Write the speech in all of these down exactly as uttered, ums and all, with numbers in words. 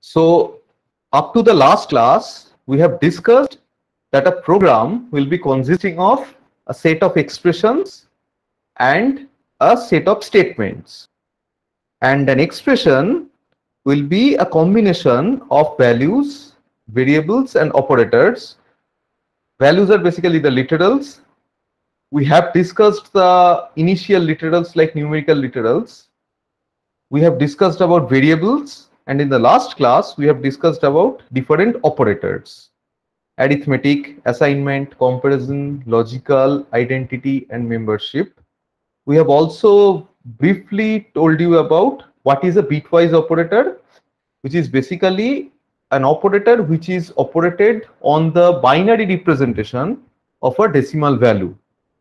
So up to the last class, we have discussed that a program will be consisting of a set of expressions and a set of statements. And an expression will be a combination of values, variables, and operators. Values are basically the literals. We have discussed the initial literals like numerical literals. We have discussed about variables, and in the last class we have discussed about different operators: arithmetic, assignment, comparison, logical, identity, and membership. We have also briefly told you about what is a bitwise operator, which is basically an operator which is operated on the binary representation of a decimal value.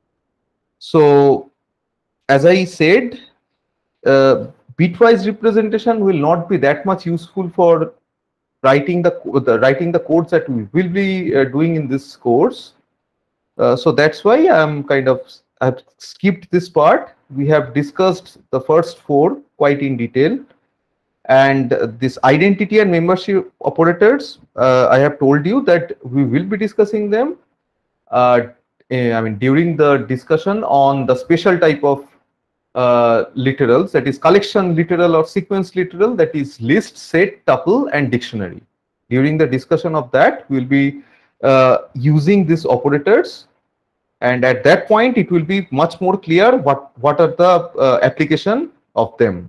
So as I said, uh, bitwise representation will not be that much useful for writing the, the writing the codes that we will be uh, doing in this course. Uh, so that's why I'm kind of I've skipped this part. We have discussed the first four quite in detail, and uh, this identity and membership operators, uh, I have told you that we will be discussing them. Uh, eh, I mean during the discussion on the special type of uh, literals, that is collection literal or sequence literal, that is list, set, tuple, and dictionary. During the discussion of that, we will be uh, using these operators, and at that point it will be much more clear what what are the uh, application of them.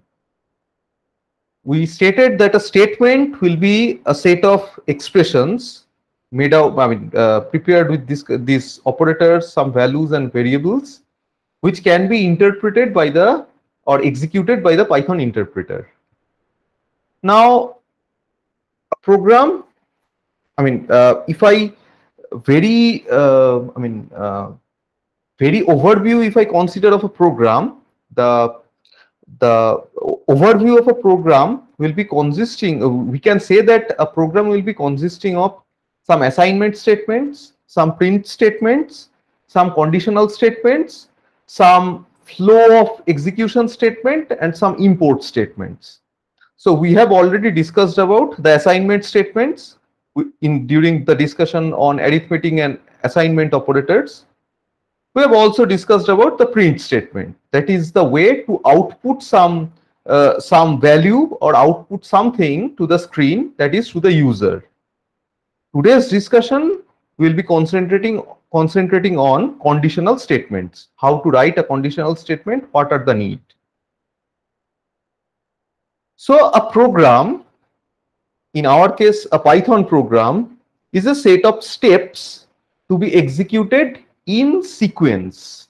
We stated that a statement will be a set of expressions made out, I mean, uh, prepared with this, these operators, some values and variables, which can be interpreted by the or executed by the Python interpreter. Now, a program, I mean, uh, if I very, uh, I mean, uh, very overview, if I consider of a program, the the overview of a program will be consisting, uh, we can say that a program will be consisting of some assignment statements, some print statements, some conditional statements, some flow of execution statement, and some import statements. So we have already discussed about the assignment statements in during the discussion on arithmetic and assignment operators. We have also discussed about the print statement. That is the way to output some uh, some value or output something to the screen, that is to the user. Today's discussion will be concentrating concentrating on conditional statements. How to write a conditional statement, what are the need. So a program, in our case a Python program, is a set of steps to be executed in sequence.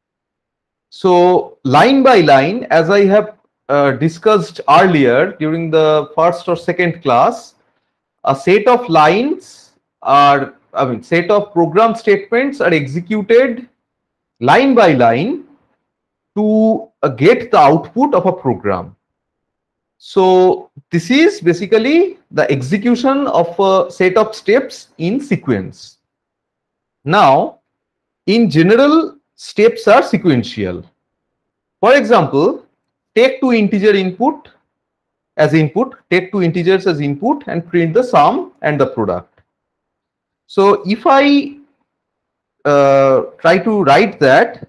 So line by line, as I have uh, discussed earlier during the first or second class, a set of lines are, I mean, set of program statements are executed line by line to uh, get the output of a program. So this is basically the execution of a set of steps in sequence. Now, in general, steps are sequential. For example, take two integer input as input, take two integers as input, and print the sum and the product. So if I uh, try to write that,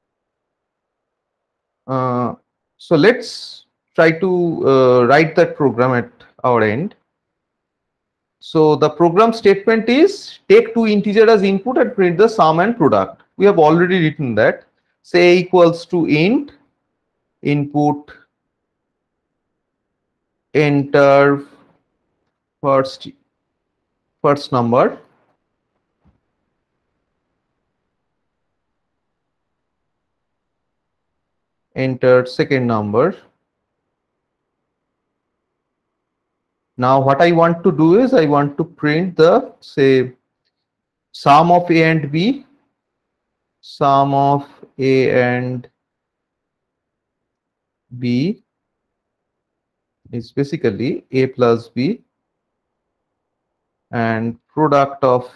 uh, so let's try to uh, write that program at our end. So the program statement is take two integer as input and print the sum and product. We have already written that. Say equals to int input, enter first first number, enter second number. Now what I want to do is I want to print the, say, sum of a and b, sum of a and b is basically a plus b, and product of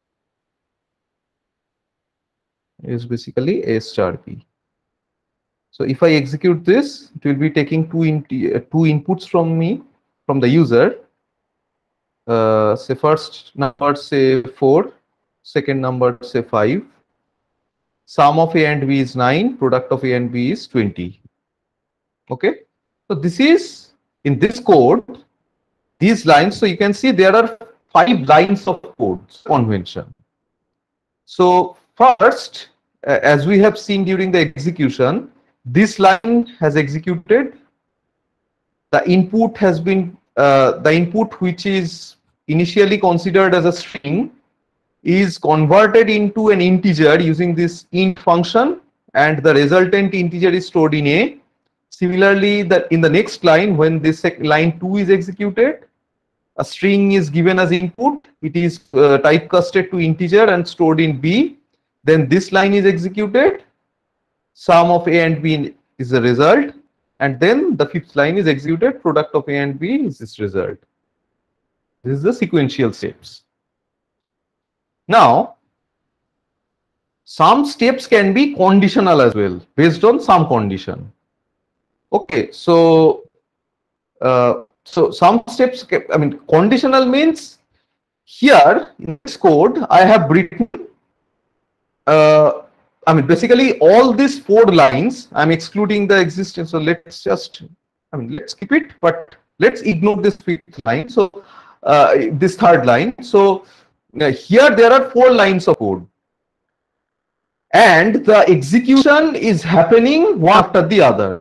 is basically a star b. So if I execute this, it will be taking two, in, uh, two inputs from me, from the user. Uh, say first number say four, second number say five. Sum of A and B is nine, product of A and B is twenty. Okay. So this is in this code, these lines. So you can see there are five lines of codes convention. So first, uh, as we have seen during the execution, this line has executed. The input has been, uh, the input which is initially considered as a string is converted into an integer using this int function, and the resultant integer is stored in A. Similarly, that in the next line, when this line two is executed, a string is given as input. It is uh, typecasted to integer and stored in B. Then this line is executed. Sum of A and B is the result. And then the fifth line is executed. Product of A and B is this result. This is the sequential steps. Now, some steps can be conditional as well, based on some condition. Okay, so uh, so some steps, I mean, conditional means here in this code I have written, uh, I mean, basically all these four lines I'm excluding the existence. So let's just, I mean, let's keep it, but let's ignore this fifth line. So uh, this third line. So uh, here there are four lines of code, and the execution is happening one after the other.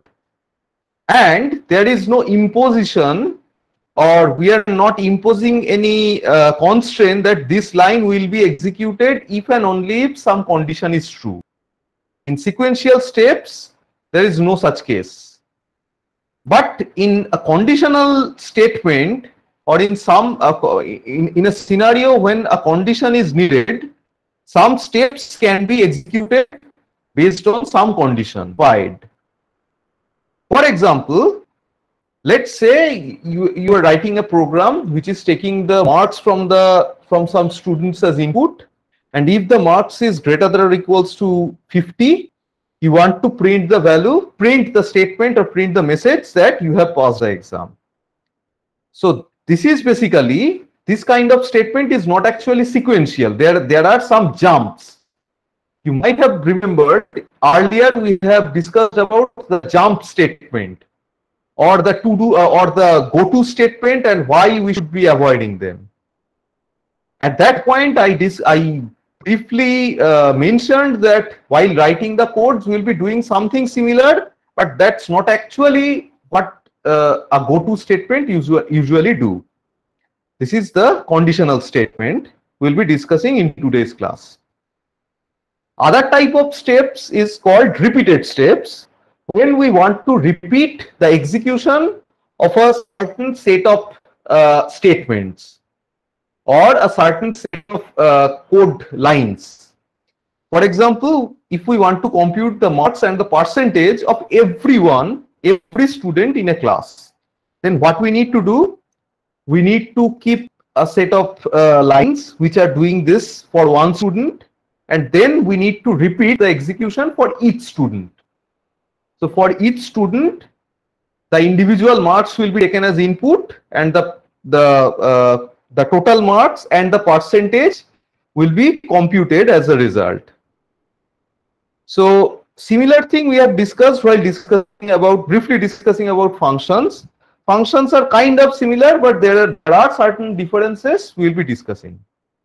And there is no imposition, or we are not imposing any uh, constraint that this line will be executed if and only if some condition is true. In sequential steps, there is no such case. But in a conditional statement, or in some uh, in, in a scenario when a condition is needed, some steps can be executed based on some condition provided. For example, let's say you, you are writing a program which is taking the marks from the from some students as input, and if the marks is greater than or equals to fifty, you want to print the value, print the statement or print the message that you have passed the exam. So this is basically, this kind of statement is not actually sequential. There, there are some jumps. You might have remembered earlier we have discussed about the jump statement, or the to do uh, or the go to statement, and why we should be avoiding them. At that point, I dis I briefly uh, mentioned that while writing the codes, we'll be doing something similar, but that's not actually what uh, a go to statement usually usually do. This is the conditional statement we'll be discussing in today's class. Other type of steps is called repeated steps, when we want to repeat the execution of a certain set of uh, statements or a certain set of uh, code lines. For example, if we want to compute the marks and the percentage of everyone, every student in a class, then what we need to do? We need to keep a set of uh, lines which are doing this for one student, and then we need to repeat the execution for each student. So for each student, the individual marks will be taken as input, and the the uh, the total marks and the percentage will be computed as a result. So similar thing we have discussed while discussing about briefly discussing about functions. Functions are kind of similar, but there are, there are certain differences we will be discussing.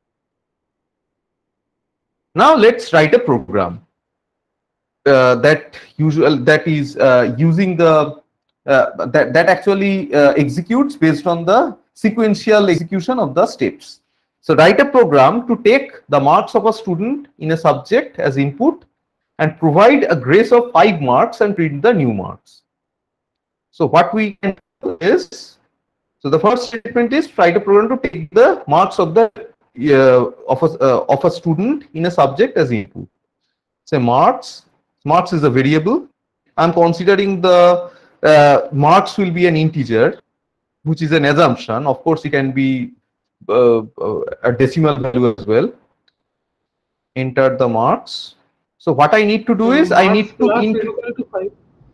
Now let's write a program uh, that usual that is uh, using the uh, that that actually uh, executes based on the sequential execution of the steps. So write a program to take the marks of a student in a subject as input and provide a grace of five marks and print the new marks. So what we can do is, so the first statement is write a program to take the marks of the Uh, of, a, uh, of a student in a subject as input. Say marks, marks is a variable. I'm considering the uh, marks will be an integer, which is an assumption. Of course, it can be uh, uh, a decimal value as well. Enter the marks. So what I need to do So is I need to, to five.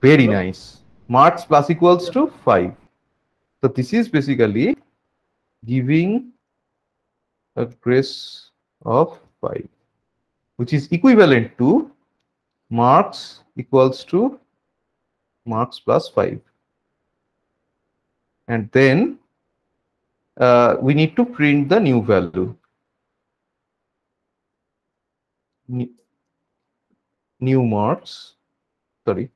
Very nice. Marks plus equals to five. So this is basically giving a grace of five, which is equivalent to marks equals to marks plus five. And then uh, we need to print the new value. New marks, sorry.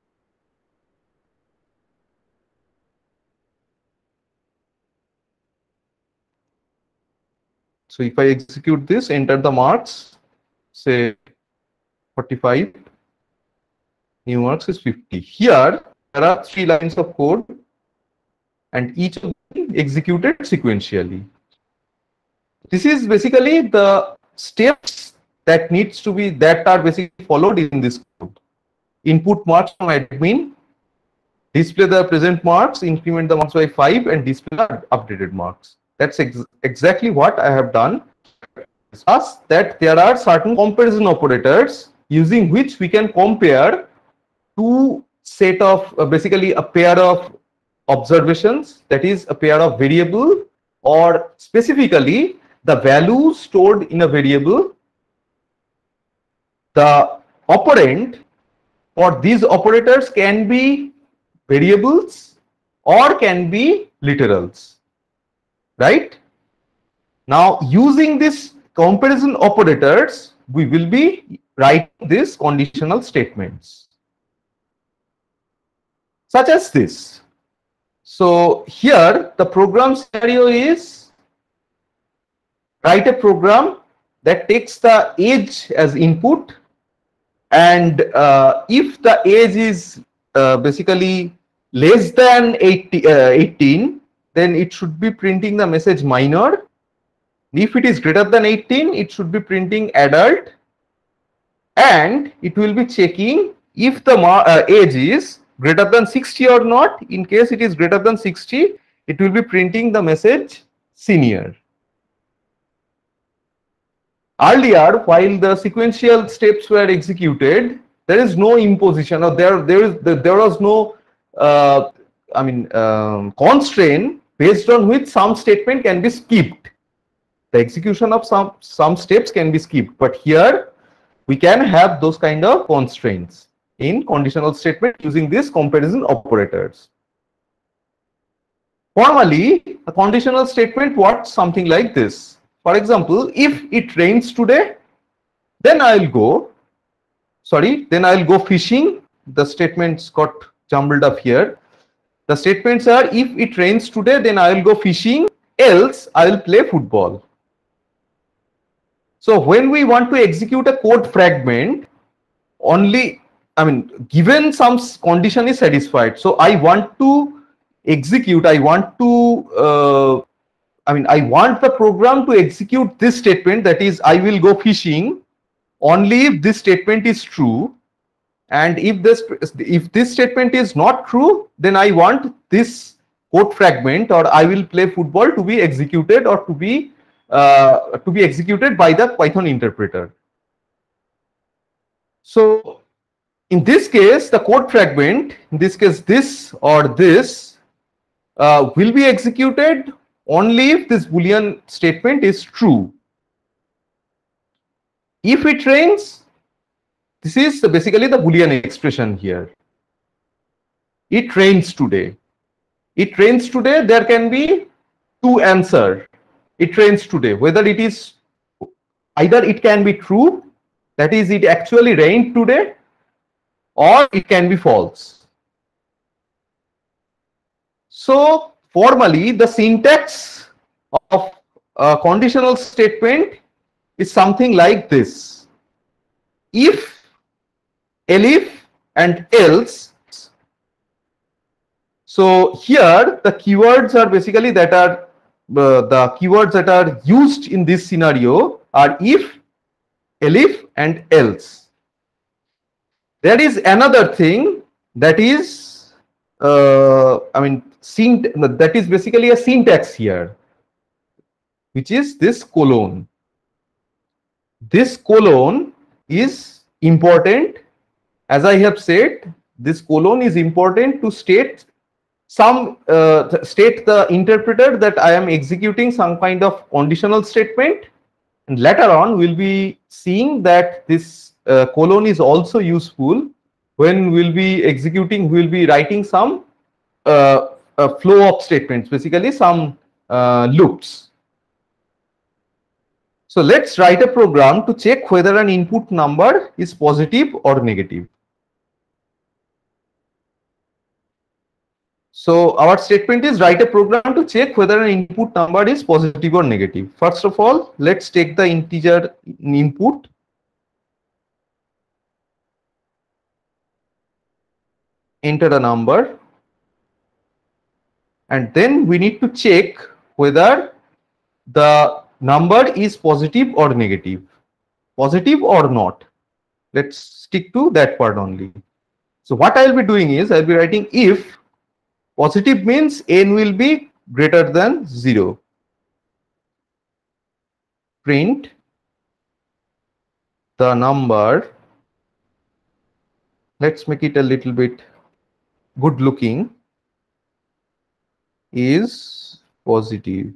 So if I execute this, enter the marks, say forty-five, new marks is fifty. Here, there are three lines of code and each of them executed sequentially. This is basically the steps that needs to be, that are basically followed in this code. Input marks from admin, display the present marks, increment the marks by five, and display the updated marks. That's ex exactly what I have done. Thus, that there are certain comparison operators using which we can compare two set of uh, basically a pair of observations, that is a pair of variable, or specifically the value stored in a variable. The operand for these operators can be variables or can be literals. Right? Now, using this comparison operators, we will be writing these conditional statements, such as this. So here the program scenario is write a program that takes the age as input, and uh, if the age is uh, basically less than eighty, uh, eighteen, then it should be printing the message minor. If it is greater than eighteen, it should be printing adult, and it will be checking if the uh, age is greater than sixty or not. In case it is greater than sixty, it will be printing the message senior. Earlier, while the sequential steps were executed, there is no imposition, or there there is there was no uh, I mean um, constraint based on which some statement can be skipped. The execution of some some steps can be skipped, but here we can have those kind of constraints in conditional statement using these comparison operators. Formally, a conditional statement works something like this. For example, if it rains today, then I'll go, sorry, then I'll go fishing. The statements got jumbled up here. The statements are, if it rains today, then I will go fishing, else I will play football. So when we want to execute a code fragment, only, I mean, given some condition is satisfied. So I want to execute, I want to, uh, I mean, I want the program to execute this statement, that is, I will go fishing, only if this statement is true. And if this if this statement is not true, then I want this code fragment, or I will play football, to be executed, or to be uh, to be executed by the Python interpreter. So in this case, the code fragment, in this case this or this, uh, will be executed only if this Boolean statement is true. If it rains, this is basically the Boolean expression here. It rains today. It rains today, there can be two answers. It rains today. Whether it is, either it can be true, that is, it actually rained today, or it can be false. So formally, the syntax of a conditional statement is something like this. If, elif, and else. So here the keywords are basically that are uh, the keywords that are used in this scenario are if, elif, and else. There is another thing that is, uh, I mean, that is basically a syntax here, which is this colon. This colon is important. As I have said, this colon is important to state some uh, state the interpreter that I am executing some kind of conditional statement, and later on we'll be seeing that this uh, colon is also useful when we'll be executing, we'll be writing some uh, a flow of statements, basically some uh, loops. So let's write a program to check whether an input number is positive or negative. So our statement is write a program to check whether an input number is positive or negative. First of all, let's take the integer input. Enter a number. And then we need to check whether the number is positive or negative, positive or not. Let's stick to that part only. So what I'll be doing is I'll be writing if positive means n will be greater than zero. Print the number. Let's make it a little bit good looking. Is positive.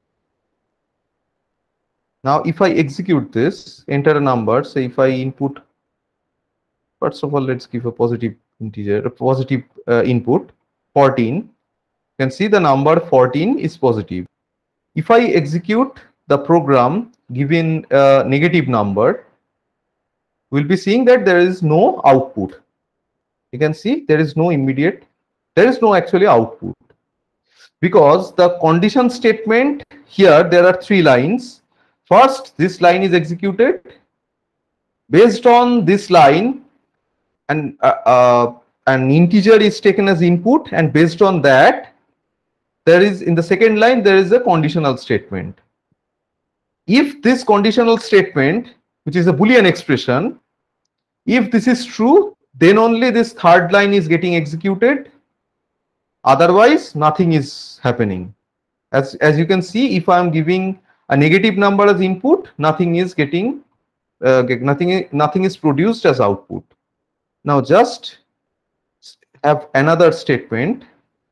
Now if I execute this, enter a number, say if I input, first of all let's give a positive integer, a positive uh, input, fourteen. You can see the number fourteen is positive. If I execute the program given a negative number, we'll be seeing that there is no output. You can see there is no immediate, there is no actually output. Because the condition statement here, there are three lines. First, this line is executed. Based on this line, and uh, uh, an integer is taken as input, and based on that, there is in the second line there is a conditional statement. If this conditional statement, which is a Boolean expression, if this is true, then only this third line is getting executed. Otherwise, nothing is happening. As, as you can see, if I am giving a negative number as input, nothing is getting, uh, nothing, nothing is produced as output. Now just have another statement.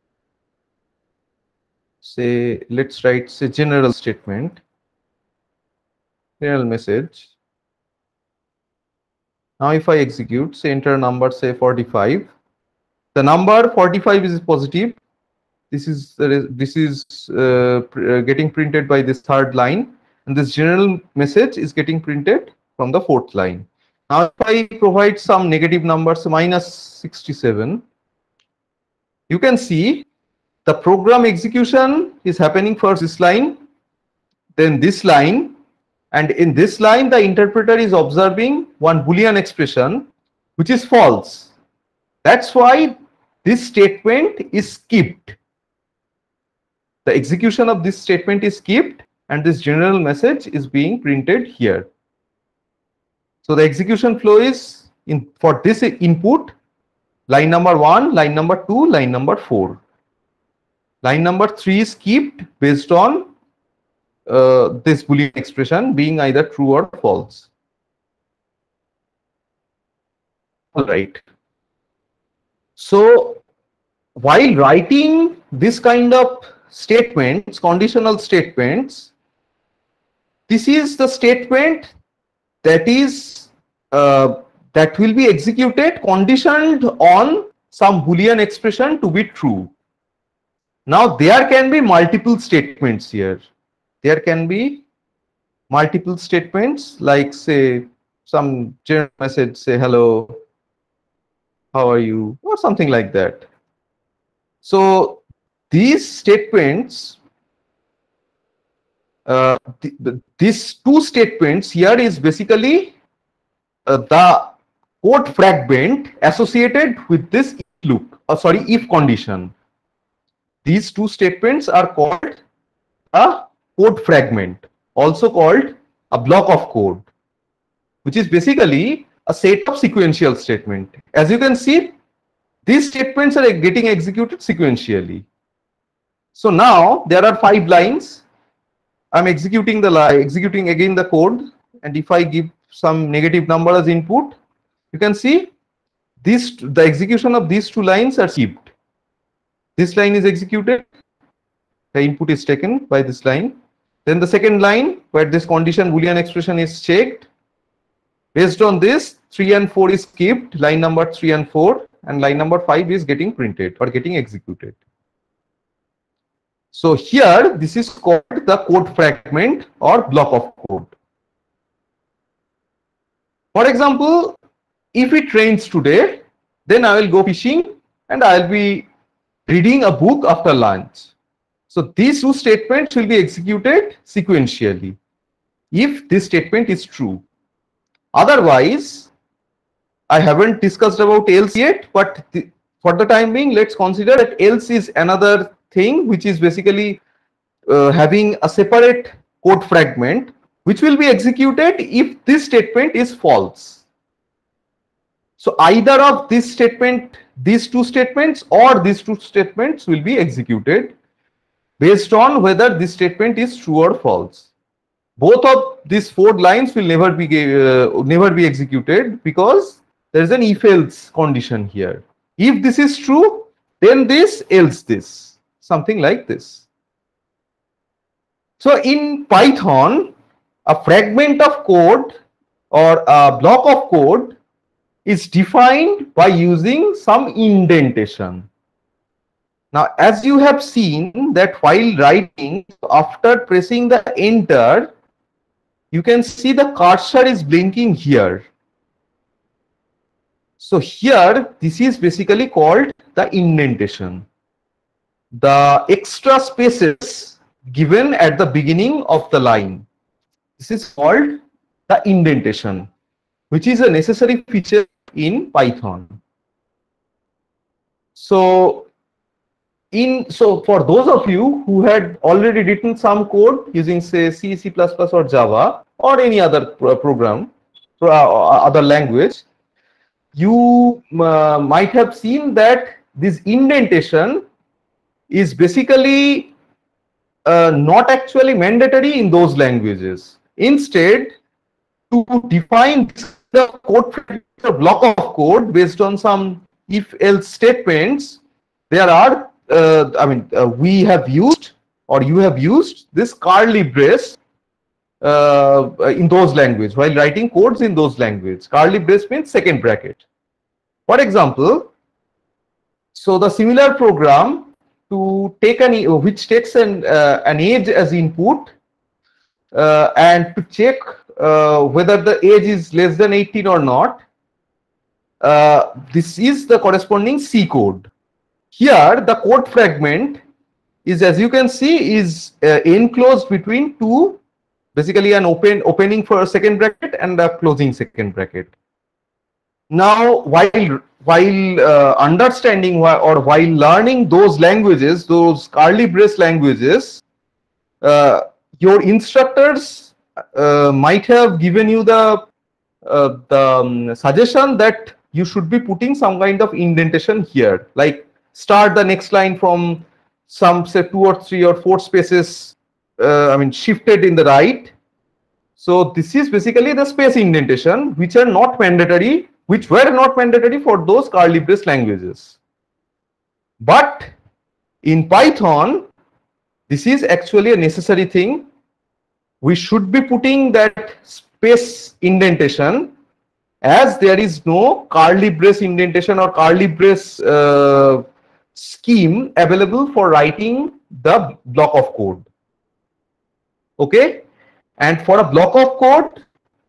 Say, let's write say general statement, general message. Now if I execute, say enter a number, say forty-five. The number forty-five is positive. This is this is uh, pr getting printed by this third line, and this general message is getting printed from the fourth line. Now, if I provide some negative numbers, minus sixty-seven, you can see the program execution is happening first this line, then this line, and in this line the interpreter is observing one Boolean expression which is false. That's why this statement is skipped. The execution of this statement is skipped, and this general message is being printed here. So the execution flow is in for this input, line number one, line number two, line number four. Line number three is skipped based on uh, this Boolean expression being either true or false. All right. So while writing this kind of statements, conditional statements, this is the statement that is uh, that will be executed conditioned on some Boolean expression to be true. Now there can be multiple statements here. There can be multiple statements like say some general message, say hello, how are you, or something like that. So these statements, uh, th th these two statements here is basically uh, the code fragment associated with this if loop, uh, sorry, if condition. These two statements are called a code fragment, also called a block of code, which is basically a set of sequential statement. As you can see, these statements are getting executed sequentially. So now there are five lines. I'm executing the line, executing again the code, and if I give some negative number as input, you can see this the execution of these two lines are skipped. This line is executed, the input is taken by this line. Then the second line where this condition Boolean expression is checked. Based on this, three and four is skipped, line number three and four, and line number five is getting printed or getting executed. So here this is called the code fragment or block of code. For example, if it rains today, then I will go fishing and I will be reading a book after lunch. So these two statements will be executed sequentially if this statement is true. Otherwise, I haven't discussed about else yet, but the, for the time being, let's consider that else is another thing which is basically uh, having a separate code fragment which will be executed if this statement is false. So either of this statement, these two statements or these two statements will be executed based on whether this statement is true or false. Both of these four lines will never be uh, never be executed because there is an if else condition here. If this is true, then this, else this, something like this. So in Python, a fragment of code or a block of code is defined by using some indentation. Now, as you have seen that while writing, after pressing the enter, you can see the cursor is blinking here. So here, this is basically called the indentation. The extra spaces given at the beginning of the line. This is called the indentation, which is a necessary feature in Python. So, in so for those of you who had already written some code using say C, C plus plus or Java or any other program, uh, other language, you uh, might have seen that this indentation is basically uh, not actually mandatory in those languages. Instead, to define the code block of code based on some if-else statements, there are uh, I mean uh, we have used or you have used this curly brace uh, in those languages while writing codes in those languages. Curly brace means second bracket. For example, so the similar program to take an which takes an uh, an age as input uh, and to check uh, whether the age is less than eighteen or not. Uh, this is the corresponding C code. Here, the code fragment is, as you can see, is uh, enclosed between two, basically an open opening for a second bracket and a closing second bracket. Now, while while uh, understanding why, or while learning those languages, those curly brace languages, uh, your instructors uh, might have given you the uh, the um, suggestion that you should be putting some kind of indentation here, like start the next line from some say two or three or four spaces, uh, I mean shifted in the right. So this is basically the space indentation, which are not mandatory, which were not mandatory for those curly brace languages. But in Python, this is actually a necessary thing. We should be putting that space indentation, as there is no curly brace indentation or curly brace uh, scheme available for writing the block of code. Okay, and for a block of code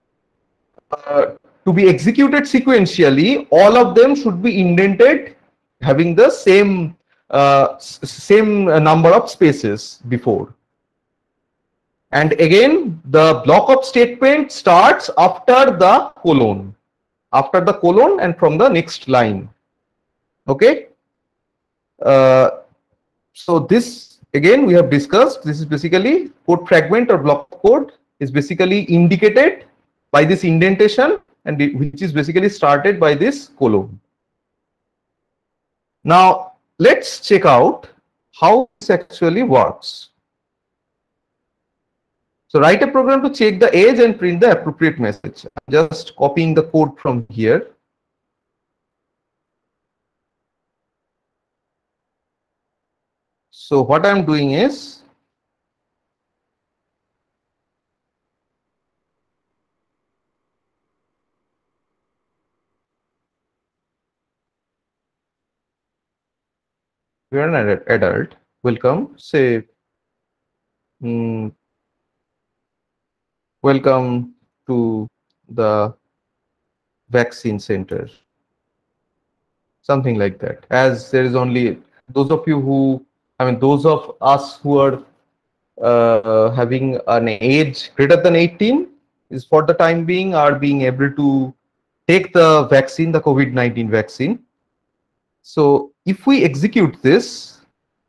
uh, to be executed sequentially, all of them should be indented, having the same uh, same number of spaces before. And again, the block of statement starts after the colon, after the colon and from the next line. Okay. Uh, so this again we have discussed. This is basically code fragment or block of code is basically indicated by this indentation, and it, which is basically started by this colon. Now let's check out how this actually works. So write a program to check the age and print the appropriate message. I'm just copying the code from here. So what I'm doing is, you're an adult, welcome, say, mm, welcome to the vaccine center. Something like that. As there is only those of you who, I mean, those of us who are uh, having an age greater than eighteen is for the time being are being able to take the vaccine, the COVID nineteen vaccine. So if we execute this,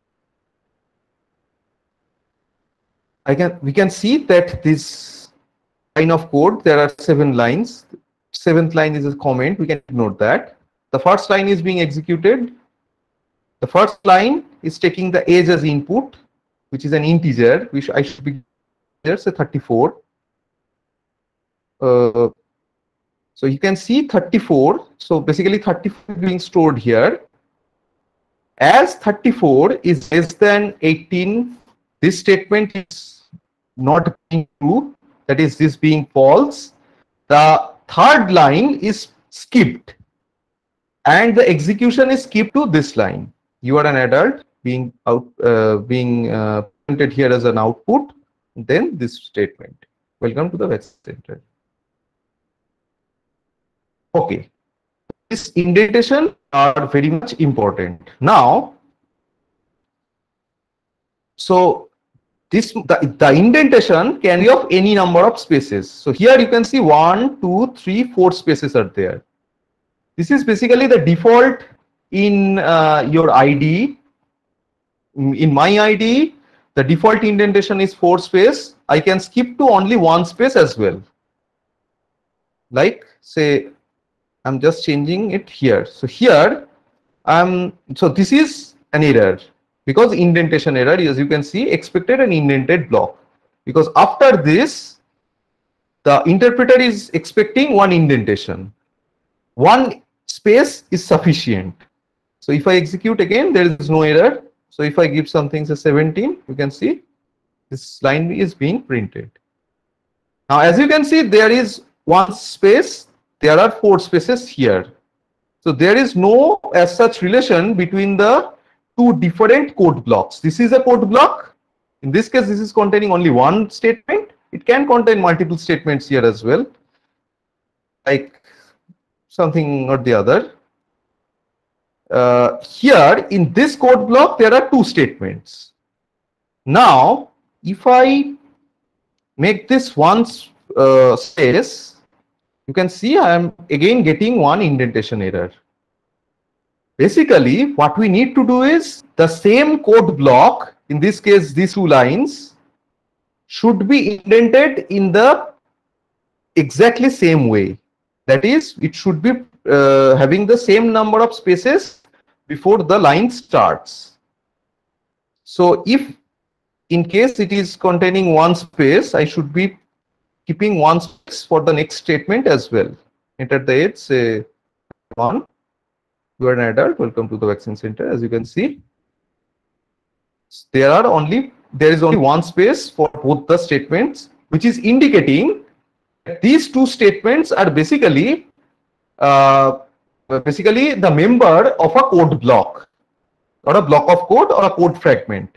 I can we can see that this line of code, there are seven lines. Seventh line is a comment, we can ignore that. The first line is being executed. The first line is taking the age as input, which is an integer, which I should be here, say thirty-four. Uh, so you can see thirty-four. So basically thirty-four is being stored here. As thirty-four is less than eighteen, this statement is not being true. That is, this being false. The third line is skipped, and the execution is skipped to this line. You are an adult, being out, uh, being uh, printed here as an output. Then this statement. Welcome to the vaccine center. Okay. This indentation are very much important. Now, so this the, the indentation can be of any number of spaces. So here you can see one, two, three, four spaces are there. This is basically the default in uh, your I D E. In my I D E, the default indentation is four space. I can skip to only one space as well. Like say, I'm just changing it here. So here, um, so this is an error because indentation error, as you can see, expected an indented block. Because after this, the interpreter is expecting one indentation. One space is sufficient. So if I execute again, there is no error. So if I give something say seventeen, you can see this line is being printed. Now, as you can see, there is one space. There are four spaces here. So there is no as such relation between the two different code blocks. This is a code block. In this case, this is containing only one statement. It can contain multiple statements here as well, like something or the other. Uh, here in this code block, there are two statements. Now, if I make this one uh, space, you can see I am again getting one indentation error. Basically, what we need to do is the same code block, in this case, these two lines, should be indented in the exactly same way. That is, it should be uh, having the same number of spaces before the line starts. So if in case it is containing one space, I should be keeping one space for the next statement as well. Enter the age, say one. You are an adult. Welcome to the vaccine center. As you can see, there are only there is only one space for both the statements, which is indicating that these two statements are basically uh, basically the member of a code block, or a block of code, or a code fragment.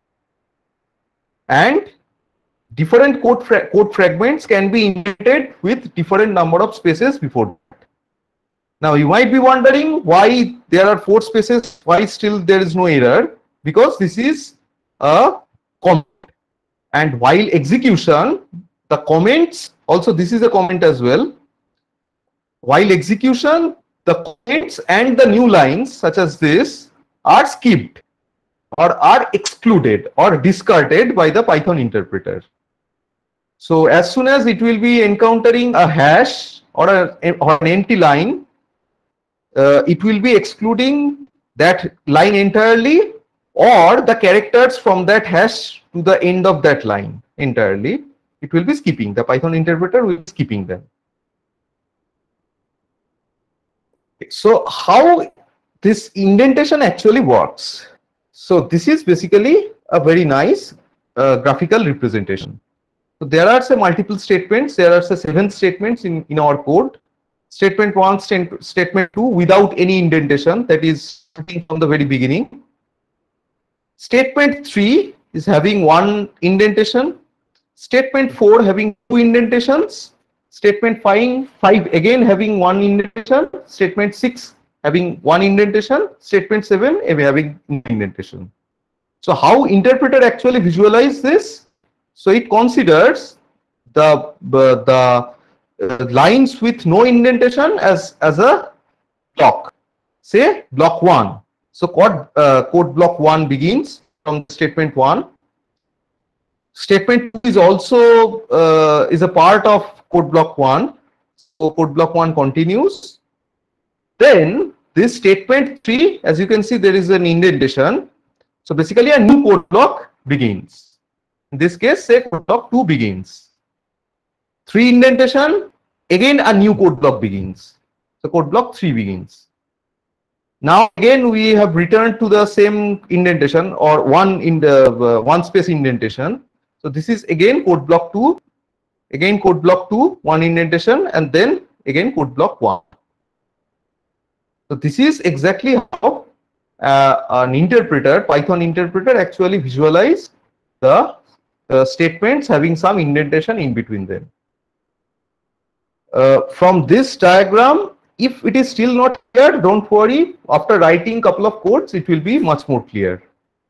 And different code, fra code fragments can be indented with different number of spaces before that. Now you might be wondering why there are four spaces, why still there is no error, because this is a comment. And while execution, the comments, also this is a comment as well. While execution, the comments and the new lines such as this are skipped or are excluded or discarded by the Python interpreter. So as soon as it will be encountering a hash or, a, or an empty line, uh, it will be excluding that line entirely, or the characters from that hash to the end of that line entirely. It will be skipping. The Python interpreter will be skipping them. So how this indentation actually works? So this is basically a very nice uh, graphical representation. So there are say multiple statements. There are say seven statements in, in our code. Statement one, statement two without any indentation, that is starting from the very beginning. Statement three is having one indentation. Statement four having two indentations. Statement five, five again having one indentation. Statement six having one indentation. Statement seven having indentation. So how interpreter actually visualize this? So it considers the the, the uh, lines with no indentation as as a block. Say block one. So code uh, code block one begins from statement one. Statement two is also uh, is a part of code block one. So code block one continues. Then this statement three, as you can see, there is an indentation. So basically a new code block begins. In this case, say code block two begins. Three indentation, again a new code block begins. So code block three begins. Now again we have returned to the same indentation or one in the uh, one space indentation. So this is again code block two, again code block two, one indentation, and then again code block one. So this is exactly how uh, an interpreter, Python interpreter, actually visualize the uh, statements having some indentation in between them. Uh, from this diagram, if it is still not clear, don't worry. After writing couple of codes, it will be much more clear.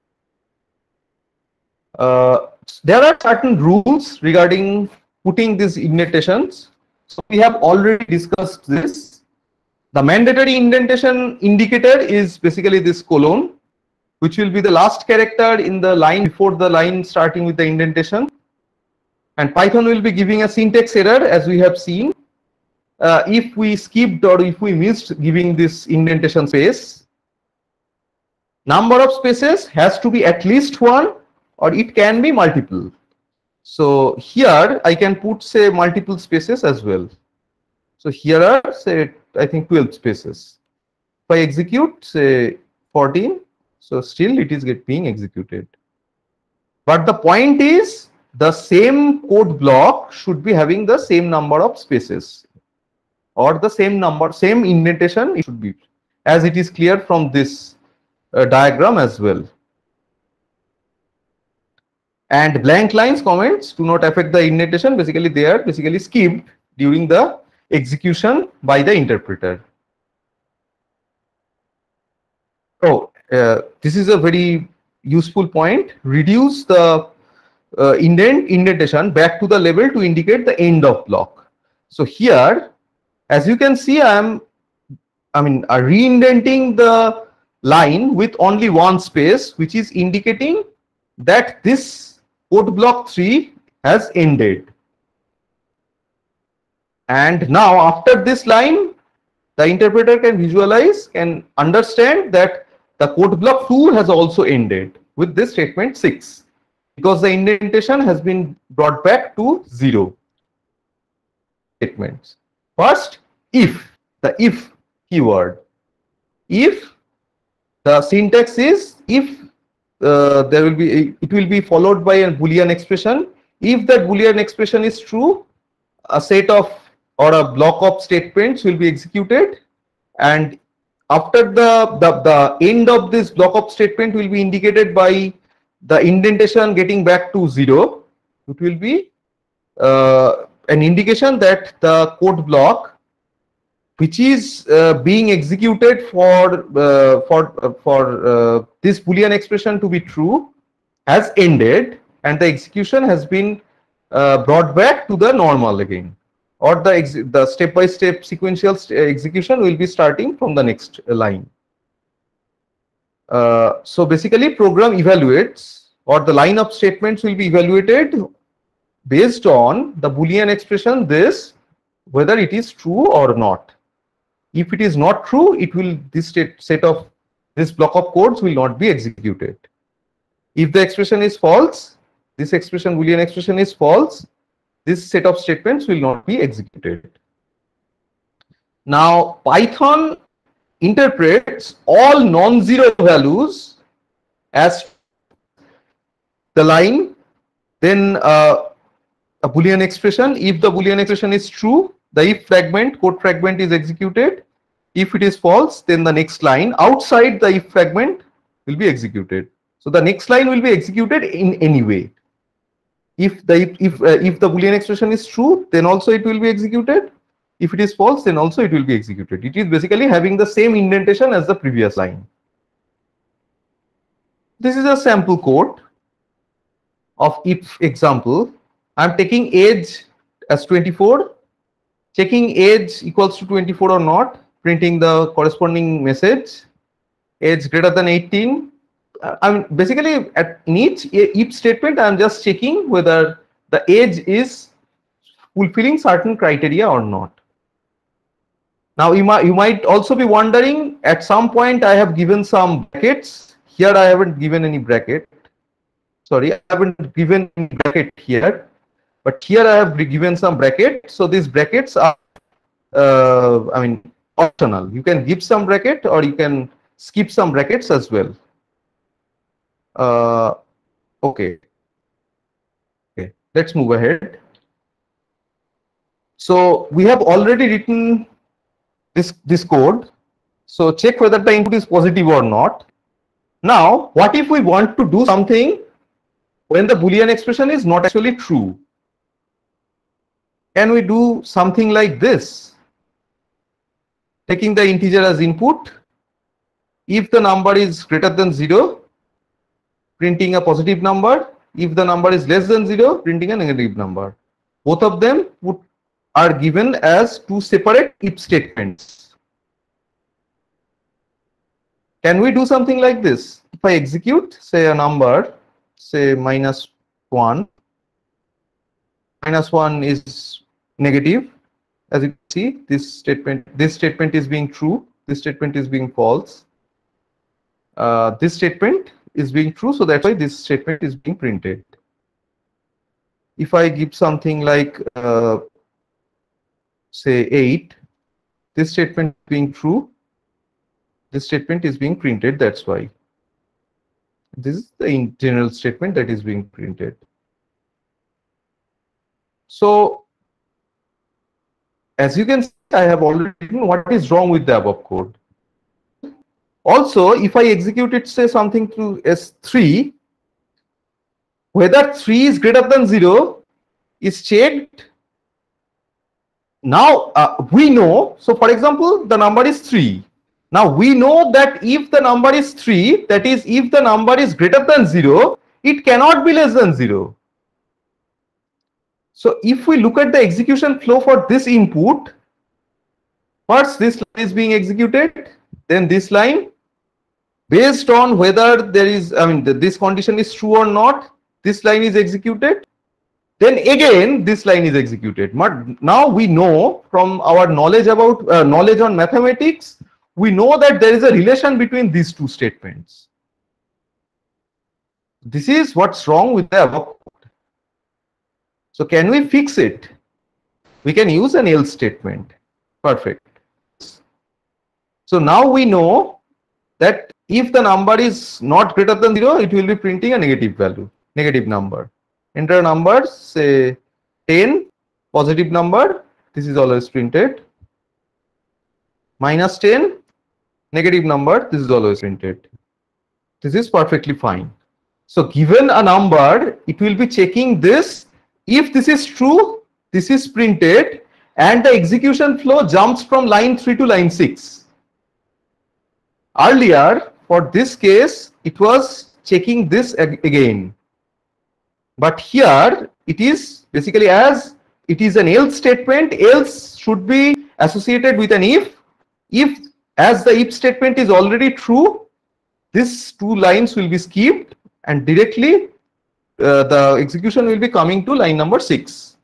Uh, there are certain rules regarding putting these indentations. So we have already discussed this. The mandatory indentation indicator is basically this colon, which will be the last character in the line before the line starting with the indentation. And Python will be giving a syntax error, as we have seen. Uh, if we skipped or if we missed giving this indentation space. Number of spaces has to be at least one, or it can be multiple. So here I can put say multiple spaces as well. So here are say I think twelve spaces. If I execute say fourteen, so still it is get being executed. But the point is the same code block should be having the same number of spaces, or the same number, same indentation it should be, as it is clear from this uh, diagram as well. And blank lines comments do not affect the indentation. Basically, they are basically skipped during the execution by the interpreter. Oh, uh, this is a very useful point. Reduce the uh, indent indentation back to the level to indicate the end of block. So here, as you can see, I am, I mean, uh, re-indenting the line with only one space, which is indicating that this code block three has ended. And now, after this line, the interpreter can visualize, can understand that the code block two has also ended with this statement six, because the indentation has been brought back to zero. Statements. First, if, the if keyword. If the syntax is if uh, there will be, it will be followed by a Boolean expression. If that Boolean expression is true, a set of or a block of statements will be executed, and after the, the, the end of this block of statement will be indicated by the indentation getting back to zero. It will be uh, an indication that the code block which is uh, being executed for uh, for uh, for uh, this Boolean expression to be true has ended, and the execution has been uh, brought back to the normal again, or the ex the step by step sequential st execution will be starting from the next line. Uh, so basically, program evaluates, or the line of statements will be evaluated based on the Boolean expression this, whether it is true or not. If it is not true, it will, this state, set of this block of codes will not be executed. If the expression is false, this expression, Boolean expression is false, this set of statements will not be executed. Now, Python interprets all non-zero values as the line, then uh, a Boolean expression. If the Boolean expression is true, the if fragment, code fragment is executed. If it is false, then the next line outside the if fragment will be executed. So the next line will be executed in any way. If the if uh, if the Boolean expression is true, then also it will be executed. If it is false, then also it will be executed. It is basically having the same indentation as the previous line. This is a sample code of if example. I'm taking age as twenty-four, checking age equals to twenty-four or not, printing the corresponding message, age greater than eighteen. I'm basically at in each if statement, I'm just checking whether the age is fulfilling certain criteria or not. Now you might you might also be wondering, at some point I have given some brackets. Here I haven't given any bracket. Sorry, I haven't given any bracket here, but here I have given some bracket. So these brackets are, uh, I mean, optional. You can give some bracket or you can skip some brackets as well. Uh, okay. Okay, let's move ahead. So we have already written this this code. So check whether the input is positive or not. Now, what if we want to do something when the Boolean expression is not actually true? Can we do something like this? Taking the integer as input, if the number is greater than zero, printing a positive number. If the number is less than zero, printing a negative number. Both of them would, are given as two separate if statements. Can we do something like this? If I execute, say, a number, say minus one, minus one is negative. As you can see, this statement, this statement is being true, this statement is being false. Uh, this statement is being true, so that's why this statement is being printed. If I give something like uh, say eight, this statement being true, this statement is being printed, that's why. This is the general statement that is being printed. So as you can see, I have already written what is wrong with the above code. Also, if I execute it, say something to S three, whether three is greater than zero is checked. Now uh, we know, so for example, the number is three. Now we know that if the number is three, that is, if the number is greater than zero, it cannot be less than zero. So if we look at the execution flow for this input, first this line is being executed, then this line, based on whether there is, I mean, this condition is true or not, this line is executed. Then again, this line is executed. But now we know from our knowledge about uh, knowledge on mathematics, we know that there is a relation between these two statements. This is what's wrong with the above code. So can we fix it? We can use an else statement. Perfect. So now we know that if the number is not greater than zero, it will be printing a negative value, negative number. Enter a number, say ten, positive number, this is always printed. Minus ten, negative number, this is always printed. This is perfectly fine. So given a number, it will be checking this. If this is true, this is printed, and the execution flow jumps from line three to line six. Earlier, for this case, it was checking this again. But here, it is basically, as it is an else statement, else should be associated with an if. If, as the if statement is already true, these two lines will be skipped and directly uh, the execution will be coming to line number six.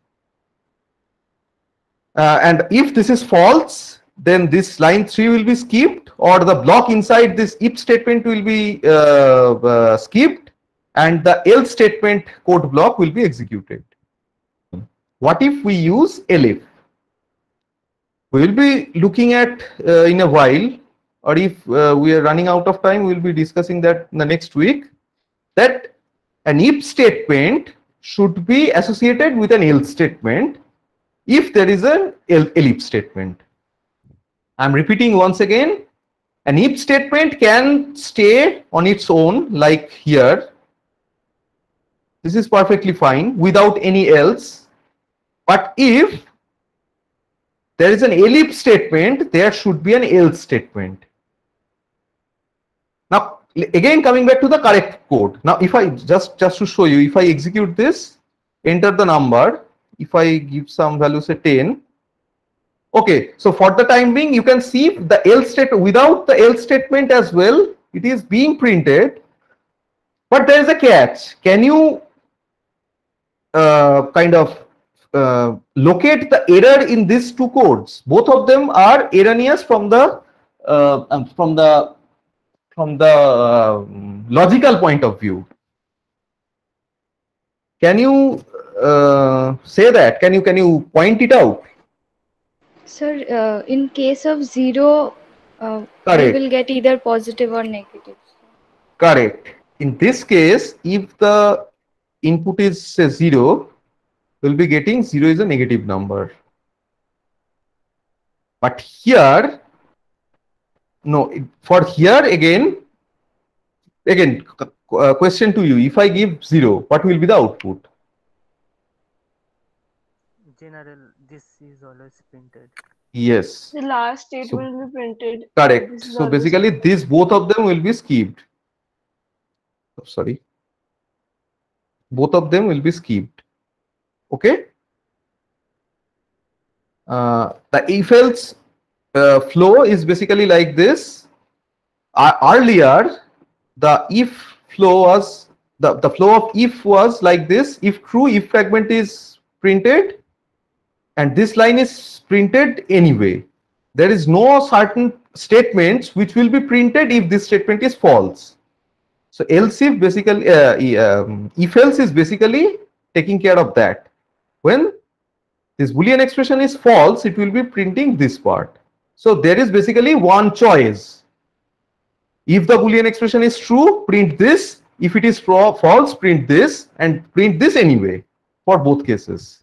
Uh, and if this is false, then this line three will be skipped, or the block inside this if statement will be uh, uh, skipped, and the else statement code block will be executed. What if we use elif? We will be looking at uh, in a while, or if uh, we are running out of time, we will be discussing that in the next week. that an if statement should be associated with an else statement if there is an elif statement. I'm repeating once again, an if statement can stay on its own like here. This is perfectly fine without any else. But if there is an elif statement, there should be an else statement. Now, again coming back to the correct code. Now, if I just, just to show you, if I execute this, enter the number, if I give some value, say ten. Okay, so for the time being, you can see the else statement, without the else statement as well, it is being printed. But there is a catch. Can you uh, kind of uh, locate the error in these two codes? Both of them are erroneous from the uh, from the from the uh, logical point of view. Can you uh, say that? Can you can you point it out? Sir, uh, in case of zero, uh, we will get either positive or negative. Correct. In this case, if the input is say zero, we'll be getting zero is a negative number. But here, no, for here again, again, uh, question to you, if I give zero, what will be the output? General, this is always printed. Yes. The last state so, will be printed. Correct. So basically, these both of them will be skipped. Oh, sorry. Both of them will be skipped. Okay. Uh, the if else uh, flow is basically like this. Uh, earlier, the if flow was the the flow of if was like this. If true, if fragment is printed, and this line is printed anyway. There is no certain statements which will be printed if this statement is false. So else if basically uh, um, if else is basically taking care of that. When this Boolean expression is false, it will be printing this part. So there is basically one choice. If the Boolean expression is true, print this. If it is false, print this, and print this anyway for both cases.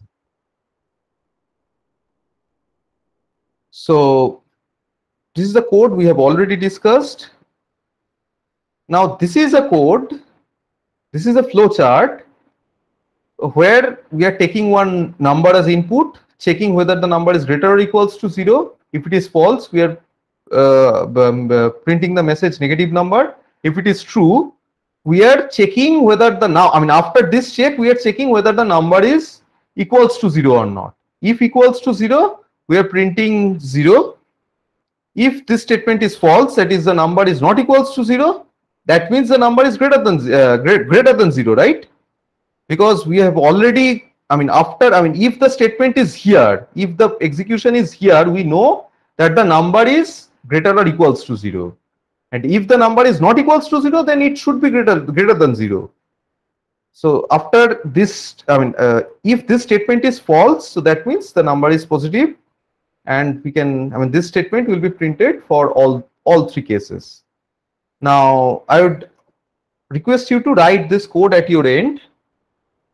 So this is the code we have already discussed. Now this is a code, this is a flow chart where we are taking one number as input, checking whether the number is greater or equals to zero. If it is false, we are uh, um, uh, printing the message negative number. If it is true, we are checking whether the now, I mean after this check, we are checking whether the number is equals to zero or not. If equals to zero, we are printing zero. If this statement is false, that is the number is not equals to zero, that means the number is greater than uh, greater than zero, right? Because we have already, I mean after, I mean if the statement is here, if the execution is here, we know that the number is greater or equals to zero. And if the number is not equals to zero, then it should be greater greater than zero. So after this, I mean uh, if this statement is false, so that means the number is positive. And we can, I mean, this statement will be printed for all, all three cases. Now, I would request you to write this code at your end.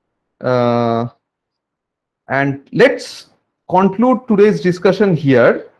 Uh, and let's conclude today's discussion here.